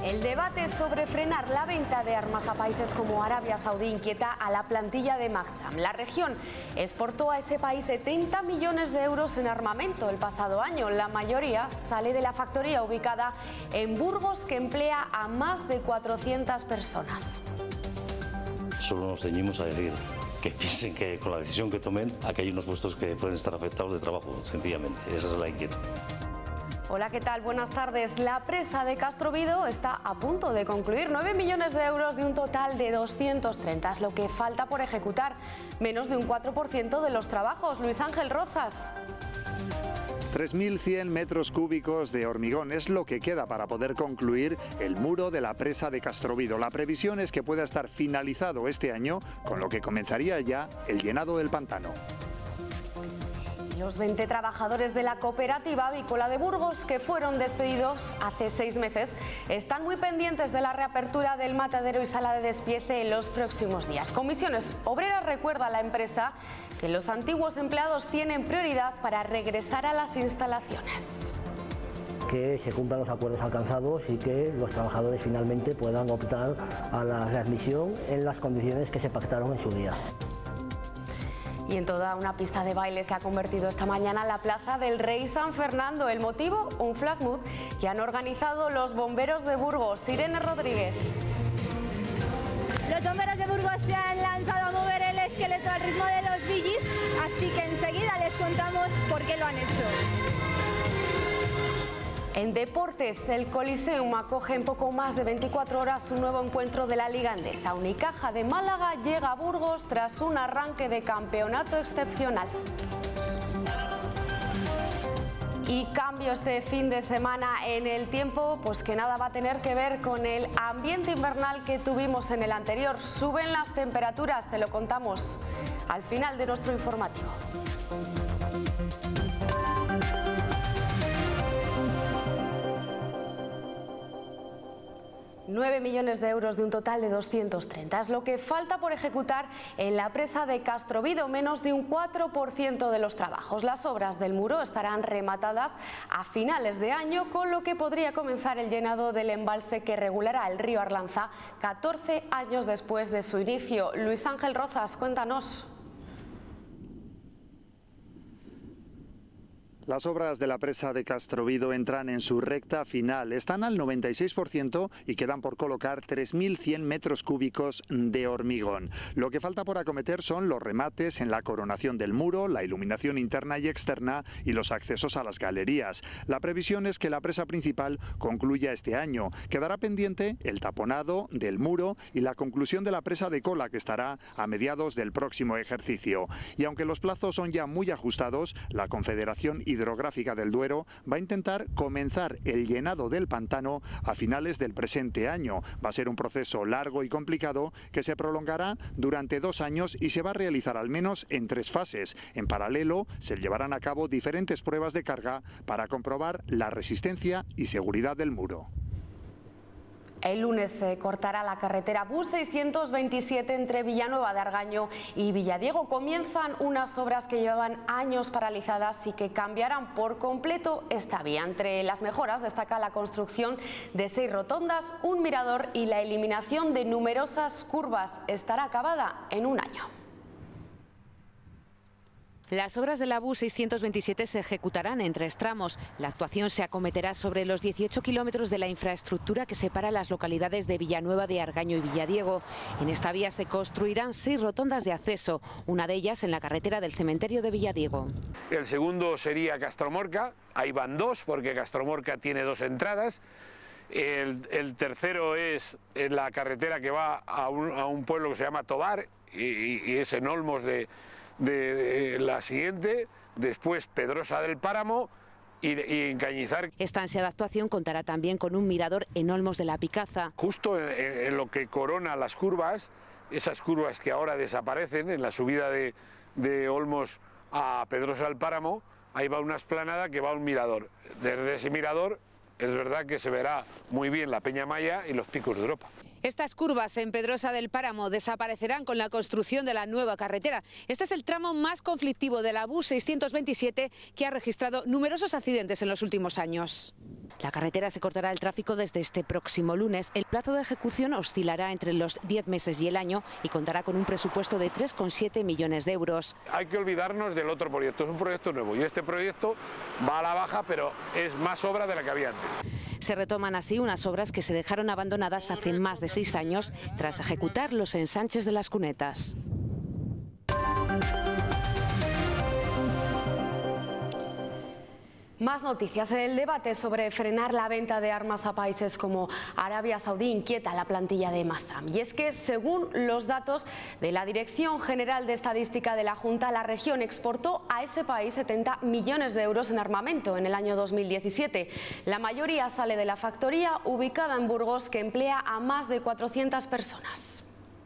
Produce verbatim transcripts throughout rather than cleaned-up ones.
El debate sobre frenar la venta de armas a países como Arabia Saudí inquieta a la plantilla de Maxam. La región exportó a ese país setenta millones de euros en armamento el pasado año. La mayoría sale de la factoría ubicada en Burgos, que emplea a más de cuatrocientas personas. Solo nos ceñimos a decir que piensen que con la decisión que tomen, aquí hay unos puestos que pueden estar afectados de trabajo, sencillamente. Esa es la inquietud. Hola, ¿qué tal? Buenas tardes. La presa de Castrovido está a punto de concluir. nueve millones de euros de un total de doscientos treinta. Es lo que falta por ejecutar. Menos de un cuatro por ciento de los trabajos. Luis Ángel Rozas. tres mil cien metros cúbicos de hormigón es lo que queda para poder concluir el muro de la presa de Castrovido. La previsión es que pueda estar finalizado este año, con lo que comenzaría ya el llenado del pantano. Los veinte trabajadores de la cooperativa avícola de Burgos, que fueron despedidos hace seis meses, están muy pendientes de la reapertura del matadero y sala de despiece en los próximos días. Comisiones Obreras recuerda a la empresa que los antiguos empleados tienen prioridad para regresar a las instalaciones. Que se cumplan los acuerdos alcanzados y que los trabajadores finalmente puedan optar a la readmisión en las condiciones que se pactaron en su día. Y en toda una pista de baile se ha convertido esta mañana la Plaza del Rey San Fernando. El motivo, un flash mob que han organizado los bomberos de Burgos. Irene Rodríguez. Los bomberos de Burgos se han lanzado a mover el esqueleto al ritmo de los Billys, así que enseguida les contamos por qué lo han hecho. En deportes, el Coliseum acoge en poco más de veinticuatro horas un nuevo encuentro de la Liga Endesa. Unicaja de Málaga llega a Burgos tras un arranque de campeonato excepcional. Y cambio este fin de semana en el tiempo, pues que nada va a tener que ver con el ambiente invernal que tuvimos en el anterior. Suben las temperaturas, se lo contamos al final de nuestro informativo. nueve millones de euros de un total de doscientos treinta. Es lo que falta por ejecutar en la presa de Castrovido, menos de un cuatro por ciento de los trabajos. Las obras del muro estarán rematadas a finales de año, con lo que podría comenzar el llenado del embalse que regulará el río Arlanza catorce años después de su inicio. Luis Ángel Rozas, cuéntanos. Las obras de la presa de Castrovido entran en su recta final. Están al noventa y seis por ciento y quedan por colocar tres mil cien metros cúbicos de hormigón. Lo que falta por acometer son los remates en la coronación del muro, la iluminación interna y externa y los accesos a las galerías. La previsión es que la presa principal concluya este año. Quedará pendiente el taponado del muro y la conclusión de la presa de cola, que estará a mediados del próximo ejercicio. Y aunque los plazos son ya muy ajustados, la Confederación Hidrográfica del Duero va a intentar comenzar el llenado del pantano a finales del presente año. Va a ser un proceso largo y complicado que se prolongará durante dos años y se va a realizar al menos en tres fases. En paralelo, se llevarán a cabo diferentes pruebas de carga para comprobar la resistencia y seguridad del muro. El lunes se cortará la carretera B U seiscientos veintisiete entre Villanueva de Argaño y Villadiego. Comienzan unas obras que llevaban años paralizadas y que cambiarán por completo esta vía. Entre las mejoras destaca la construcción de seis rotondas, un mirador y la eliminación de numerosas curvas. Estará acabada en un año. Las obras de la B U seiscientos veintisiete se ejecutarán en tres tramos. La actuación se acometerá sobre los dieciocho kilómetros de la infraestructura que separa las localidades de Villanueva de Argaño y Villadiego. En esta vía se construirán seis rotondas de acceso, una de ellas en la carretera del cementerio de Villadiego. El segundo sería Castromorca, ahí van dos porque Castromorca tiene dos entradas. El, el tercero es en la carretera que va a un, a un pueblo que se llama Tobar y, y es en Olmos de... De, de la siguiente, después Pedrosa del Páramo y, y en Cañizar. Esta ansiada actuación contará también con un mirador en Olmos de la Picaza. Justo en, en lo que corona las curvas, esas curvas que ahora desaparecen en la subida de, de Olmos a Pedrosa del Páramo, ahí va una explanada que va a un mirador. Desde ese mirador es verdad que se verá muy bien la Peña Maya y los Picos de Europa. Estas curvas en Pedrosa del Páramo desaparecerán con la construcción de la nueva carretera. Este es el tramo más conflictivo de la B U seiscientos veintisiete, que ha registrado numerosos accidentes en los últimos años. La carretera se cortará el tráfico desde este próximo lunes. El plazo de ejecución oscilará entre los diez meses y el año y contará con un presupuesto de tres coma siete millones de euros. Hay que olvidarnos del otro proyecto, es un proyecto nuevo y este proyecto va a la baja, pero es más obra de la que había antes. Se retoman así unas obras que se dejaron abandonadas hace más de seis años tras ejecutar los ensanches de las cunetas. Más noticias. El debate sobre frenar la venta de armas a países como Arabia Saudí inquieta a la plantilla de Masam. Y es que, según los datos de la Dirección General de Estadística de la Junta, la región exportó a ese país setenta millones de euros en armamento en el año dos mil diecisiete. La mayoría sale de la factoría ubicada en Burgos, que emplea a más de cuatrocientas personas.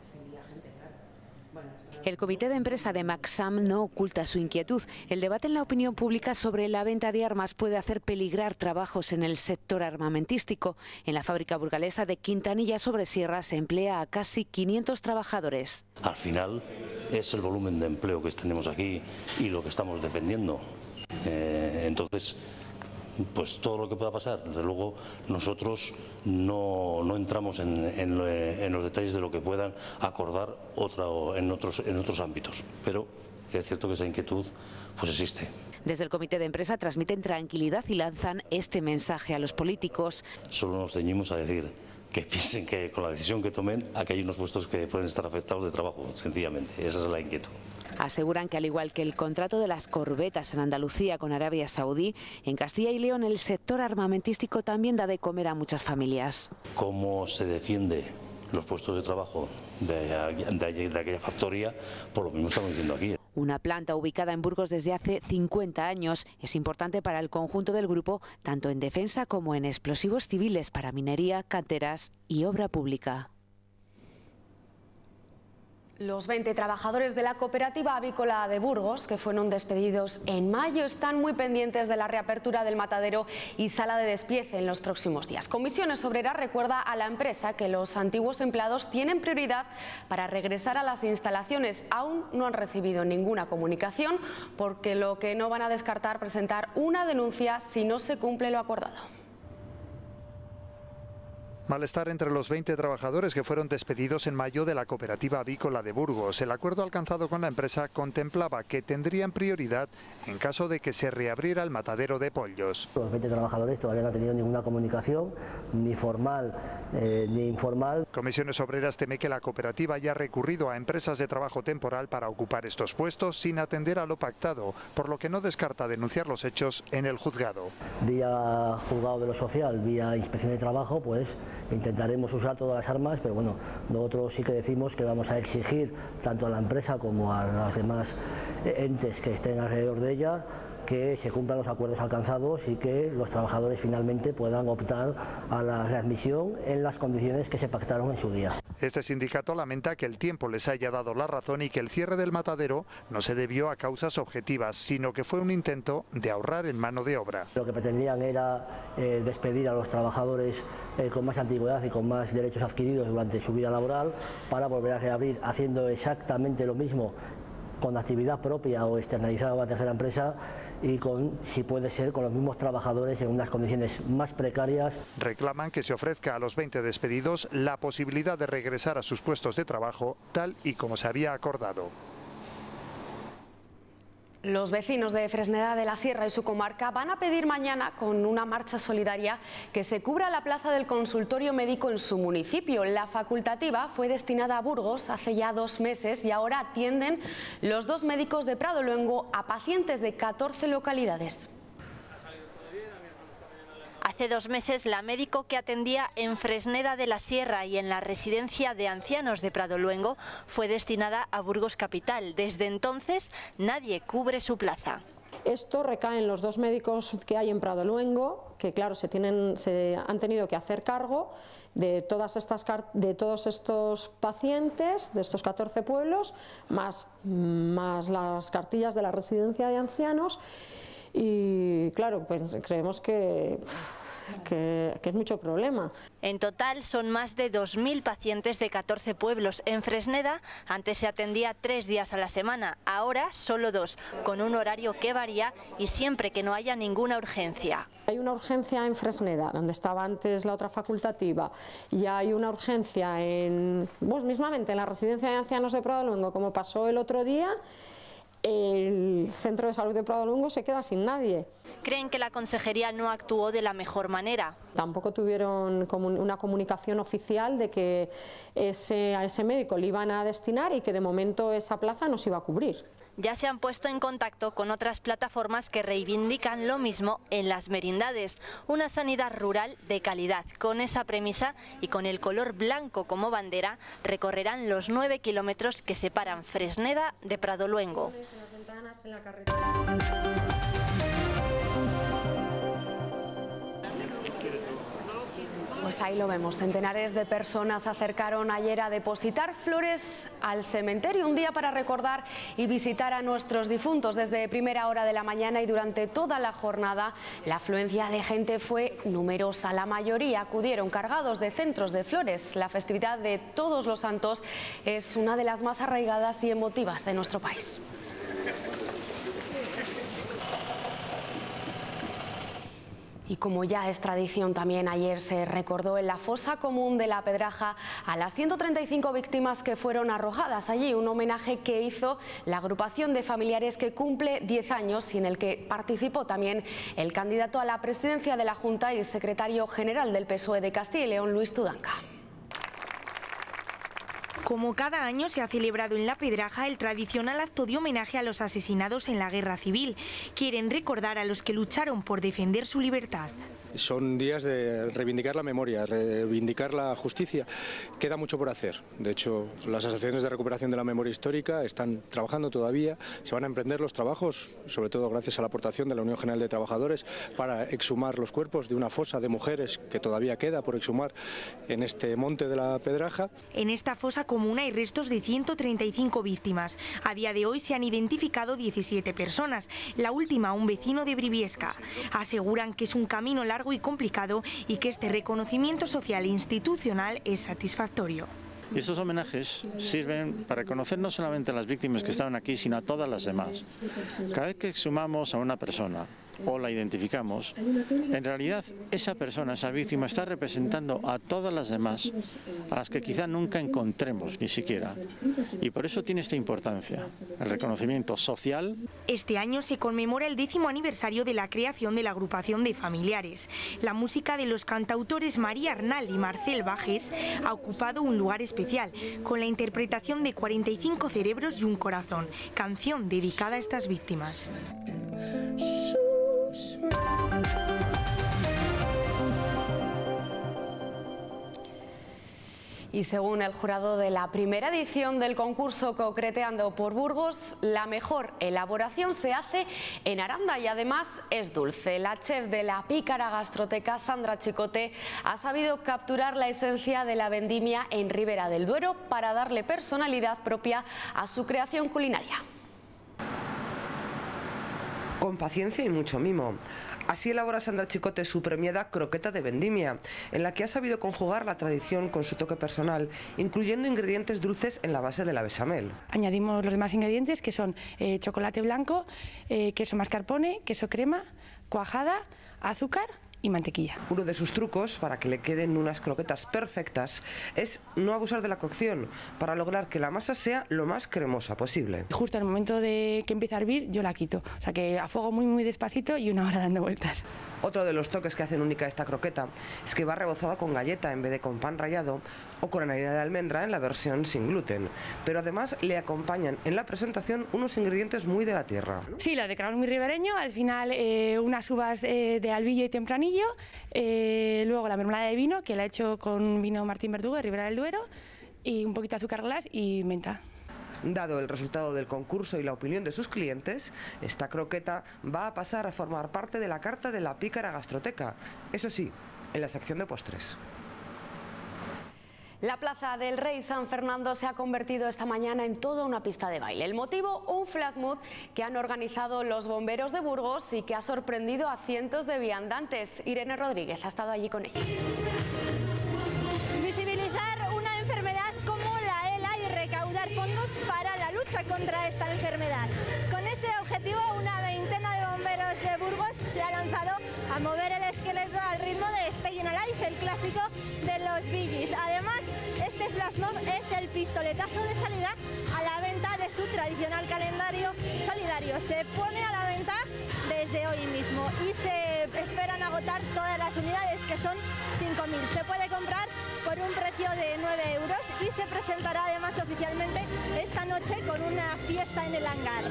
El comité de empresa de Maxam no oculta su inquietud. El debate en la opinión pública sobre la venta de armas puede hacer peligrar trabajos en el sector armamentístico. En la fábrica burgalesa de Quintanilla sobre Sierra se emplea a casi quinientos trabajadores. Al final es el volumen de empleo que tenemos aquí y lo que estamos defendiendo. Eh, entonces, pues todo lo que pueda pasar, desde luego nosotros no, no entramos en, en, en los detalles de lo que puedan acordar otra, en, otros, en otros ámbitos, pero es cierto que esa inquietud pues existe. Desde el comité de empresa transmiten tranquilidad y lanzan este mensaje a los políticos. Solo nos ceñimos a decir que piensen que con la decisión que tomen, aquí hay unos puestos que pueden estar afectados de trabajo, sencillamente, esa es la inquietud. Aseguran que, al igual que el contrato de las corbetas en Andalucía con Arabia Saudí, en Castilla y León el sector armamentístico también da de comer a muchas familias. ¿Cómo se defiende los puestos de trabajo de, de, de aquella factoría? Por lo mismo estamos diciendo aquí. Una planta ubicada en Burgos desde hace cincuenta años es importante para el conjunto del grupo, tanto en defensa como en explosivos civiles para minería, canteras y obra pública. Los veinte trabajadores de la cooperativa avícola de Burgos, que fueron despedidos en mayo, están muy pendientes de la reapertura del matadero y sala de despiece en los próximos días. Comisiones Obreras recuerda a la empresa que los antiguos empleados tienen prioridad para regresar a las instalaciones. Aún no han recibido ninguna comunicación, porque lo que no van a descartar presentar una denuncia si no se cumple lo acordado. Malestar entre los veinte trabajadores que fueron despedidos en mayo de la cooperativa avícola de Burgos. El acuerdo alcanzado con la empresa contemplaba que tendrían prioridad en caso de que se reabriera el matadero de pollos. Los veinte trabajadores todavía no han tenido ninguna comunicación, ni formal eh, ni informal. Comisiones Obreras teme que la cooperativa haya recurrido a empresas de trabajo temporal para ocupar estos puestos sin atender a lo pactado, por lo que no descarta denunciar los hechos en el juzgado. Vía juzgado de lo social, vía inspección de trabajo, pues intentaremos usar todas las armas, pero bueno, nosotros sí que decimos que vamos a exigir tanto a la empresa como a los demás entes que estén alrededor de ella que se cumplan los acuerdos alcanzados y que los trabajadores finalmente puedan optar a la readmisión en las condiciones que se pactaron en su día. Este sindicato lamenta que el tiempo les haya dado la razón y que el cierre del matadero no se debió a causas objetivas, sino que fue un intento de ahorrar en mano de obra. Lo que pretendían era eh, despedir a los trabajadores eh, con más antigüedad y con más derechos adquiridos durante su vida laboral para volver a reabrir haciendo exactamente lo mismo con actividad propia o externalizada a una tercera empresa y con, si puede ser, con los mismos trabajadores en unas condiciones más precarias. Reclaman que se ofrezca a los veinte despedidos la posibilidad de regresar a sus puestos de trabajo tal y como se había acordado. Los vecinos de Fresneda de la Sierra y su comarca van a pedir mañana, con una marcha solidaria, que se cubra la plaza del consultorio médico en su municipio. La facultativa fue destinada a Burgos hace ya dos meses y ahora atienden los dos médicos de Pradoluengo a pacientes de catorce localidades. Hace dos meses, la médico que atendía en Fresneda de la Sierra y en la residencia de ancianos de Pradoluengo fue destinada a Burgos capital. Desde entonces, nadie cubre su plaza. Esto recae en los dos médicos que hay en Pradoluengo, que claro, se, tienen, se han tenido que hacer cargo de, todas estas, de todos estos pacientes, de estos catorce pueblos, más, más las cartillas de la residencia de ancianos. Y claro, pues creemos que que, que es mucho problema. En total son más de dos mil pacientes de catorce pueblos. En Fresneda antes se atendía tres días a la semana, ahora solo dos, con un horario que varía y siempre que no haya ninguna urgencia. Hay una urgencia en Fresneda, donde estaba antes la otra facultativa, y hay una urgencia en, pues, mismamente en la residencia de ancianos de Pradoluengo, como pasó el otro día. El centro de salud de Pradoluengo se queda sin nadie. Creen que la consejería no actuó de la mejor manera. Tampoco tuvieron una comunicación oficial de que ese, a ese médico le iban a destinar y que de momento esa plaza no se iba a cubrir. Ya se han puesto en contacto con otras plataformas que reivindican lo mismo en las merindades, una sanidad rural de calidad. Con esa premisa y con el color blanco como bandera, recorrerán los nueve kilómetros que separan Fresneda de Pradoluengo. Pues ahí lo vemos, centenares de personas se acercaron ayer a depositar flores al cementerio, un día para recordar y visitar a nuestros difuntos. Desde primera hora de la mañana y durante toda la jornada la afluencia de gente fue numerosa. La mayoría acudieron cargados de centros de flores. La festividad de Todos los Santos es una de las más arraigadas y emotivas de nuestro país. Y como ya es tradición, también ayer se recordó en la fosa común de La Pedraja a las ciento treinta y cinco víctimas que fueron arrojadas allí, un homenaje que hizo la agrupación de familiares que cumple diez años y en el que participó también el candidato a la presidencia de la Junta y secretario general del P S O E de Castilla y León, Luis Tudanca. Como cada año se ha celebrado en La Pedraja el tradicional acto de homenaje a los asesinados en la Guerra Civil. Quieren recordar a los que lucharon por defender su libertad. Son días de reivindicar la memoria, reivindicar la justicia. Queda mucho por hacer. De hecho, las asociaciones de recuperación de la memoria histórica están trabajando todavía. Se van a emprender los trabajos, sobre todo gracias a la aportación de la Unión General de Trabajadores, para exhumar los cuerpos de una fosa de mujeres que todavía queda por exhumar en este monte de La Pedraja. En esta fosa común hay restos de ciento treinta y cinco víctimas. A día de hoy se han identificado diecisiete personas, la última un vecino de Briviesca. Aseguran que es un camino largo y complicado y que este reconocimiento social e institucional es satisfactorio. Y estos homenajes sirven para reconocer no solamente a las víctimas que estaban aquí, sino a todas las demás. Cada vez que exhumamos a una persona o la identificamos, en realidad esa persona, esa víctima, está representando a todas las demás, a las que quizá nunca encontremos ni siquiera. Y por eso tiene esta importancia, el reconocimiento social. Este año se conmemora el décimo aniversario de la creación de la agrupación de familiares. La música de los cantautores María Arnal y Marcel Bajes ha ocupado un lugar especial, con la interpretación de cuarenta y cinco cerebros y un corazón, canción dedicada a estas víctimas. Y según el jurado de la primera edición del concurso Concreteando por Burgos, la mejor elaboración se hace en Aranda y además es dulce. La chef de la Pícara Gastroteca, Sandra Chicote, ha sabido capturar la esencia de la vendimia en Ribera del Duero para darle personalidad propia a su creación culinaria. Con paciencia y mucho mimo. Así elabora Sandra Chicote su premiada croqueta de vendimia, en la que ha sabido conjugar la tradición con su toque personal, incluyendo ingredientes dulces en la base de la bechamel. Añadimos los demás ingredientes, que son eh, chocolate blanco, eh, queso mascarpone, queso crema, cuajada, azúcar y mantequilla. Uno de sus trucos para que le queden unas croquetas perfectas es no abusar de la cocción, para lograr que la masa sea lo más cremosa posible. Justo al momento de que empieza a hervir yo la quito, o sea que a fuego muy muy despacito y una hora dando vueltas. Otro de los toques que hacen única esta croqueta es que va rebozada con galleta en vez de con pan rallado o con harina de almendra en la versión sin gluten, pero además le acompañan en la presentación unos ingredientes muy de la tierra. Sí, lo decoramos muy ribereño, al final eh, unas uvas eh, de albillo y tempranillo, eh, luego la mermelada de vino que la he hecho con vino Martín Verdugo de Ribera del Duero y un poquito de azúcar glass y menta. Dado el resultado del concurso y la opinión de sus clientes, esta croqueta va a pasar a formar parte de la carta de la Pícara Gastroteca, eso sí, en la sección de postres. La Plaza del Rey San Fernando se ha convertido esta mañana en toda una pista de baile. El motivo, un flash mob que han organizado los bomberos de Burgos y que ha sorprendido a cientos de viandantes. Irene Rodríguez ha estado allí con ellos. Visibilizar una enfermedad como la ELA y recaudar fondos para la lucha contra esta enfermedad. Con ese objetivo, una veintena de bomberos de Burgos se ha lanzado a mover el esqueleto al ritmo de Stayin' Alive, el clásico de los Bee Gees. Además, este flash mob es el pistoletazo de salida a la venta de su tradicional calendario solidario. Se pone a la venta desde hoy mismo y se esperan agotar todas las unidades, que son cinco mil. Se puede comprar por un precio de nueve euros y se presentará además oficialmente esta noche con una fiesta en el hangar.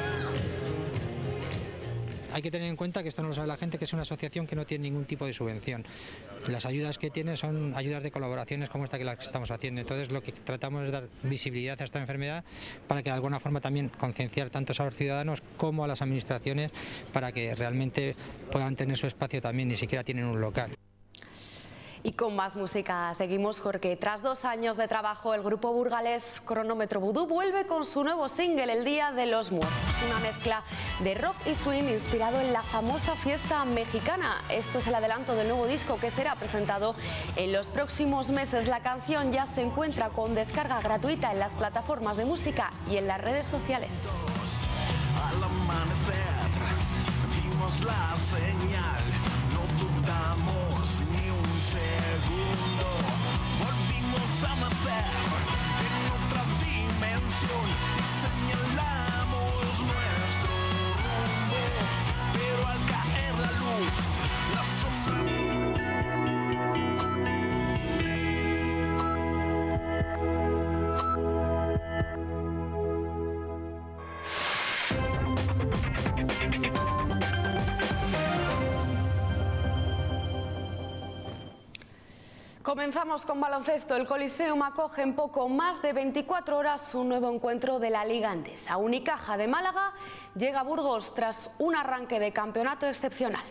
Hay que tener en cuenta que esto no lo sabe la gente, que es una asociación que no tiene ningún tipo de subvención. Las ayudas que tiene son ayudas de colaboraciones como esta que las estamos haciendo. Entonces lo que tratamos es dar visibilidad a esta enfermedad para que de alguna forma también concienciar tanto a los ciudadanos como a las administraciones para que realmente puedan tener su espacio también, ni siquiera tienen un local. Y con más música seguimos, porque tras dos años de trabajo el grupo burgalés Cronómetro Vudú vuelve con su nuevo single, El Día de los Muertos. Una mezcla de rock y swing inspirado en la famosa fiesta mexicana. Esto es el adelanto del nuevo disco que será presentado en los próximos meses. La canción ya se encuentra con descarga gratuita en las plataformas de música y en las redes sociales. Al amanecer vimos la señal, no dudamos ni un segundo, volvimos a nacer en otra dimensión y señalamos nuestro rumbo, pero al caer la luz, la sombra... Comenzamos con baloncesto. El Coliseum acoge en poco más de veinticuatro horas un nuevo encuentro de la Liga Endesa. Unicaja de Málaga llega a Burgos tras un arranque de campeonato excepcional.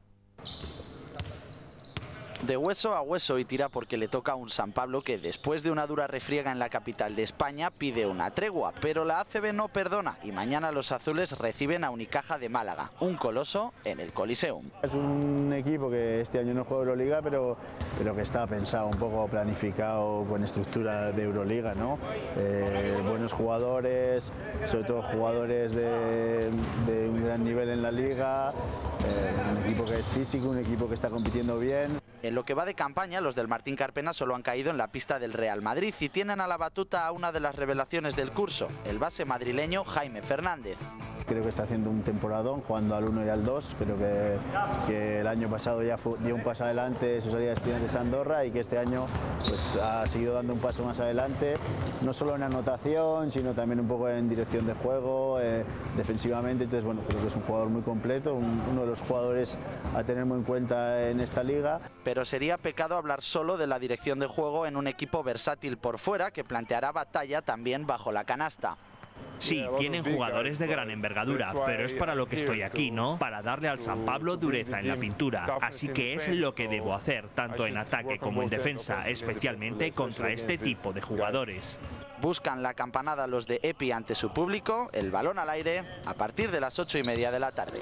De hueso a hueso y tira porque le toca a un San Pablo que después de una dura refriega en la capital de España pide una tregua, pero la A C B no perdona y mañana los azules reciben a Unicaja de Málaga, un coloso en el Coliseum. Es un equipo que este año no juega Euroliga, pero, pero que está pensado, un poco planificado con estructura de Euroliga, ¿no? Eh, buenos jugadores, sobre todo jugadores de, de un gran nivel en la liga, eh, un equipo que es físico, un equipo que está compitiendo bien. En lo que va de campaña, los del Martín Carpena solo han caído en la pista del Real Madrid y tienen a la batuta a una de las revelaciones del curso, el base madrileño Jaime Fernández. Creo que está haciendo un temporadón, jugando al uno y al dos. Creo que, que el año pasado ya fue, dio un paso adelante su salida de Estudiantes de Andorra y que este año pues, ha seguido dando un paso más adelante, no solo en anotación, sino también un poco en dirección de juego, eh, defensivamente. Entonces, bueno, creo que es un jugador muy completo, un, uno de los jugadores a tener muy en cuenta en esta liga. Pero sería pecado hablar solo de la dirección de juego en un equipo versátil por fuera que planteará batalla también bajo la canasta. Sí, tienen jugadores de gran envergadura, pero es para lo que estoy aquí, ¿no? Para darle al San Pablo dureza en la pintura. Así que es lo que debo hacer, tanto en ataque como en defensa, especialmente contra este tipo de jugadores. Buscan la campanada los de EPI ante su público, el balón al aire, a partir de las ocho y media de la tarde.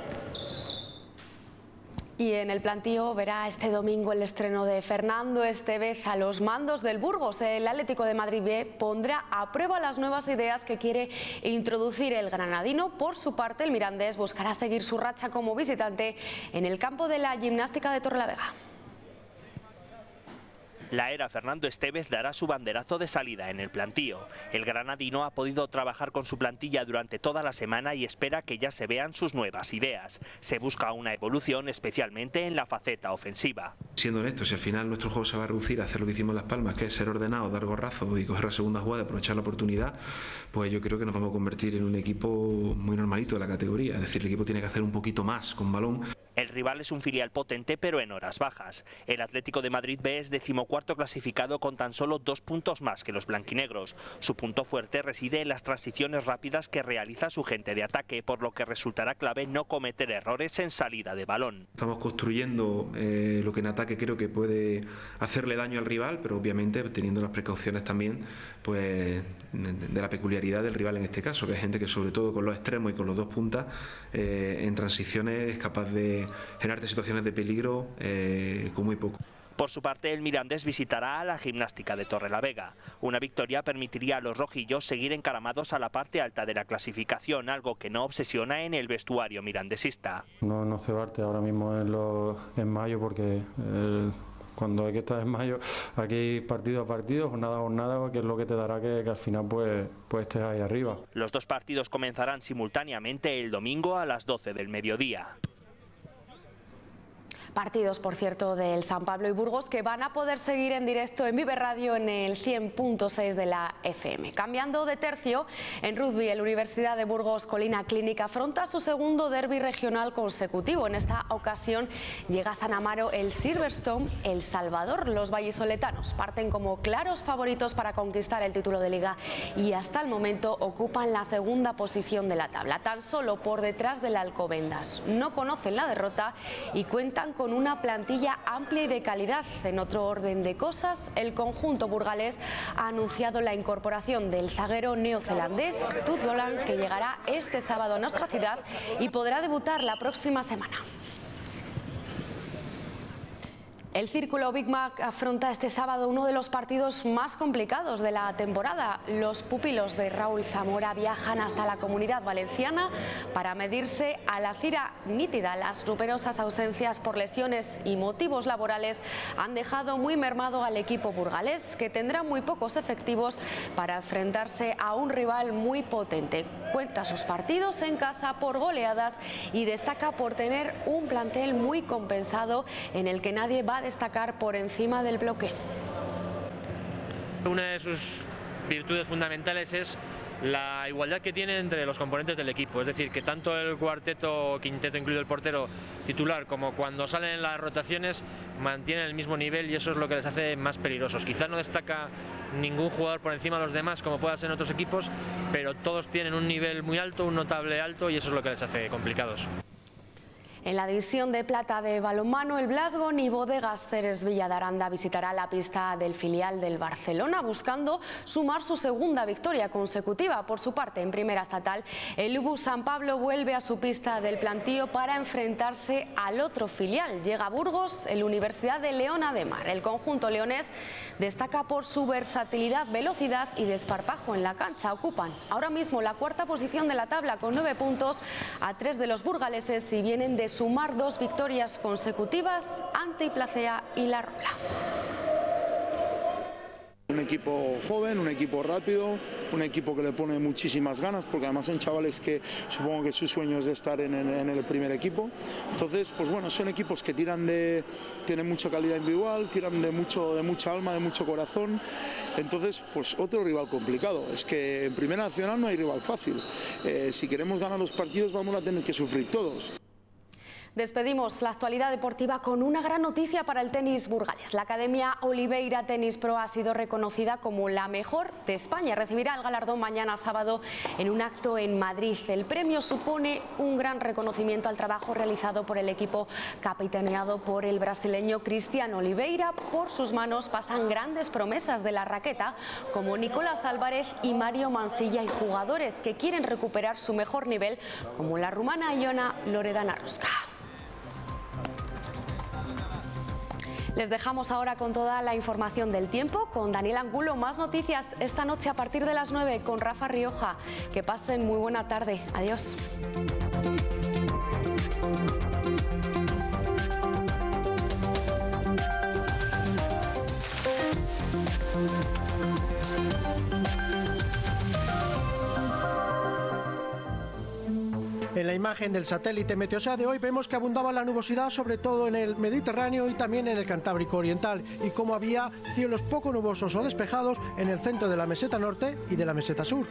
Y en el plantío verá este domingo el estreno de Fernando Estévez a los mandos del Burgos. El Atlético de Madrid B pondrá a prueba las nuevas ideas que quiere introducir el granadino. Por su parte, el mirandés buscará seguir su racha como visitante en el campo de la Gimnástica de Torrelavega. La era Fernando Estévez dará su banderazo de salida en el plantío. El granadino ha podido trabajar con su plantilla durante toda la semana y espera que ya se vean sus nuevas ideas. Se busca una evolución especialmente en la faceta ofensiva. Siendo honestos, si al final nuestro juego se va a reducir a hacer lo que hicimos en Las Palmas, que es ser ordenado, dar gorrazos y coger la segunda jugada, aprovechar la oportunidad, pues yo creo que nos vamos a convertir en un equipo muy normalito de la categoría. Es decir, el equipo tiene que hacer un poquito más con balón. El rival es un filial potente pero en horas bajas. El Atlético de Madrid B es decimocuarto clasificado con tan solo dos puntos más que los blanquinegros. Su punto fuerte reside en las transiciones rápidas que realiza su gente de ataque, por lo que resultará clave no cometer errores en salida de balón. Estamos construyendo eh, lo que en ataque creo que puede hacerle daño al rival, pero obviamente teniendo las precauciones también pues de la peculiaridad del rival en este caso, que es gente que sobre todo con los extremos y con los dos puntas eh, en transiciones es capaz de generarte situaciones de peligro eh, con muy poco. Por su parte, el Mirandés visitará a la Gimnástica de Torrelavega. Una victoria permitiría a los rojillos seguir encaramados a la parte alta de la clasificación, algo que no obsesiona en el vestuario mirandesista. No, no cebarte ahora mismo en, lo, en mayo porque el, cuando hay que estar en mayo aquí partido a partido, jornada a jornada, que es lo que te dará que, que al final pues, pues estés ahí arriba. Los dos partidos comenzarán simultáneamente el domingo a las doce del mediodía. Partidos, por cierto, del San Pablo y Burgos que van a poder seguir en directo en Vive Radio en el cien punto seis de la F M. Cambiando de tercio, en rugby, el Universidad de Burgos Colina Clínica afronta su segundo derbi regional consecutivo. En esta ocasión llega a San Amaro el Silverstone El Salvador. Los vallisoletanos parten como claros favoritos para conquistar el título de liga y hasta el momento ocupan la segunda posición de la tabla, tan solo por detrás del Alcobendas. No conocen la derrota y cuentan con con una plantilla amplia y de calidad. En otro orden de cosas, el conjunto burgalés ha anunciado la incorporación del zaguero neozelandés Tut Dolan, que llegará este sábado a nuestra ciudad y podrá debutar la próxima semana. El Círculo Big Mac afronta este sábado uno de los partidos más complicados de la temporada. Los pupilos de Raúl Zamora viajan hasta la Comunidad Valenciana para medirse a la Cira nítida. Las numerosas ausencias por lesiones y motivos laborales han dejado muy mermado al equipo burgalés, que tendrá muy pocos efectivos para enfrentarse a un rival muy potente. Cuenta sus partidos en casa por goleadas y destaca por tener un plantel muy compensado en el que nadie va a destacar por encima del bloque. Una de sus virtudes fundamentales es la igualdad que tiene entre los componentes del equipo, es decir, que tanto el cuarteto o quinteto, incluido el portero titular, como cuando salen las rotaciones mantienen el mismo nivel, y eso es lo que les hace más peligrosos. Quizás no destaca ningún jugador por encima de los demás como pueda ser en otros equipos, pero todos tienen un nivel muy alto, un notable alto, y eso es lo que les hace complicados. En la división de plata de balonmano, el Blasgo y Bodegas Ceres Villadaranda visitará la pista del filial del Barcelona buscando sumar su segunda victoria consecutiva. Por su parte, en primera estatal, el U B U San Pablo vuelve a su pista del plantío para enfrentarse al otro filial. Llega a Burgos el Universidad de León Ademar. El conjunto leonés destaca por su versatilidad, velocidad y desparpajo en la cancha. Ocupan ahora mismo la cuarta posición de la tabla con nueve puntos a tres de los burgaleses y vienen de sumar dos victorias consecutivas ante Placea y La Robla. Un equipo joven, un equipo rápido, un equipo que le pone muchísimas ganas, porque además son chavales que supongo que su sueño es de estar en, en, en el primer equipo. Entonces, pues bueno, son equipos que tiran de, tienen mucha calidad individual, tiran de mucho, de mucha alma, de mucho corazón. Entonces, pues otro rival complicado. Es que en Primera Nacional no hay rival fácil. Eh, si queremos ganar los partidos vamos a tener que sufrir todos. Despedimos la actualidad deportiva con una gran noticia para el tenis burgalés. La Academia Oliveira Tenis Pro ha sido reconocida como la mejor de España. Recibirá el galardón mañana sábado en un acto en Madrid. El premio supone un gran reconocimiento al trabajo realizado por el equipo capitaneado por el brasileño Cristiano Oliveira. Por sus manos pasan grandes promesas de la raqueta como Nicolás Álvarez y Mario Mansilla, y jugadores que quieren recuperar su mejor nivel como la rumana Iona Loredana Ruska. Les dejamos ahora con toda la información del tiempo, con Daniel Angulo. Más noticias esta noche a partir de las nueve con Rafa Rioja. Que pasen muy buena tarde. Adiós. En la imagen del satélite Meteosat de hoy vemos que abundaba la nubosidad, sobre todo en el Mediterráneo y también en el Cantábrico Oriental, y como había cielos poco nubosos o despejados en el centro de la meseta norte y de la meseta sur.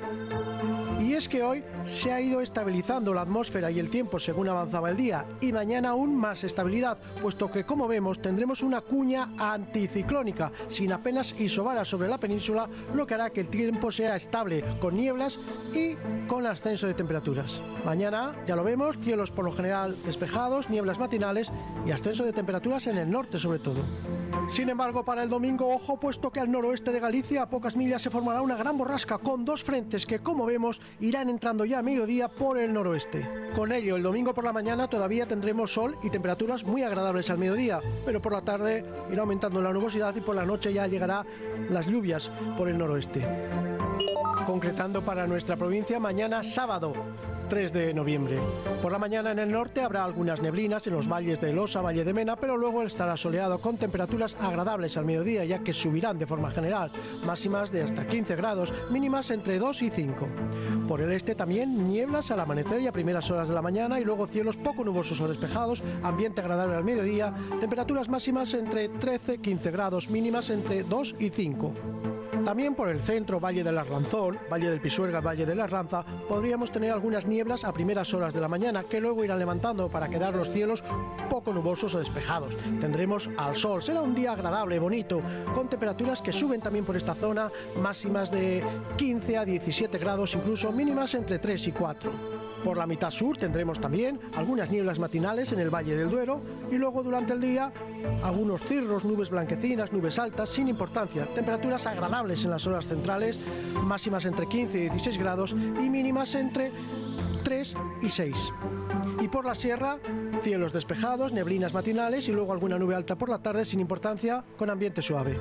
Y es que hoy se ha ido estabilizando la atmósfera y el tiempo según avanzaba el día, y mañana aún más estabilidad, puesto que, como vemos, tendremos una cuña anticiclónica, sin apenas isobaras sobre la península, lo que hará que el tiempo sea estable, con nieblas y con ascenso de temperaturas. Mañana, ya lo vemos, cielos por lo general despejados, nieblas matinales y ascenso de temperaturas en el norte sobre todo. Sin embargo, para el domingo, ojo, puesto que al noroeste de Galicia, a pocas millas, se formará una gran borrasca con dos frentes que, como vemos, irán entrando ya a mediodía por el noroeste. Con ello, el domingo por la mañana todavía tendremos sol y temperaturas muy agradables al mediodía, pero por la tarde irá aumentando la nubosidad y por la noche ya llegará las lluvias por el noroeste. Concretando para nuestra provincia, mañana sábado tres de noviembre. Por la mañana en el norte habrá algunas neblinas en los valles de Losa, Valle de Mena, pero luego estará soleado con temperaturas agradables al mediodía, ya que subirán de forma general, máximas de hasta quince grados, mínimas entre dos y cinco. Por el este también nieblas al amanecer y a primeras horas de la mañana, y luego cielos poco nubosos o despejados, ambiente agradable al mediodía, temperaturas máximas entre trece y quince grados, mínimas entre dos y cinco. También por el centro, Valle del Arlanzón, Valle del Pisuerga, Valle de la Arlanza, podríamos tener algunas nieblas a primeras horas de la mañana, que luego irán levantando para quedar los cielos poco nubosos o despejados. Tendremos al sol, será un día agradable, bonito, con temperaturas que suben también por esta zona, máximas de quince a diecisiete grados, incluso mínimas entre tres y cuatro. Por la mitad sur tendremos también algunas nieblas matinales en el Valle del Duero y luego durante el día algunos cirros, nubes blanquecinas, nubes altas sin importancia, temperaturas agradables en las horas centrales, máximas entre quince y dieciséis grados y mínimas entre tres y seis. Y por la sierra, cielos despejados, neblinas matinales y luego alguna nube alta por la tarde sin importancia, con ambiente suave.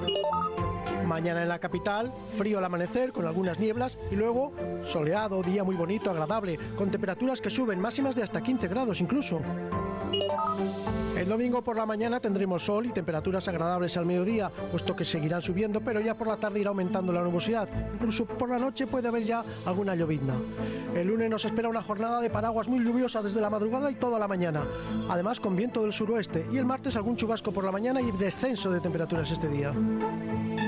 Mañana en la capital, frío al amanecer con algunas nieblas y luego soleado, día muy bonito, agradable, con temperaturas que suben, máximas de hasta quince grados incluso. El domingo por la mañana tendremos sol y temperaturas agradables al mediodía, puesto que seguirán subiendo, pero ya por la tarde irá aumentando la nubosidad. Incluso por la noche puede haber ya alguna llovizna. El lunes nos espera una jornada de paraguas muy lluviosa desde la madrugada y toda la mañana, además con viento del suroeste, y el martes algún chubasco por la mañana y descenso de temperaturas este día.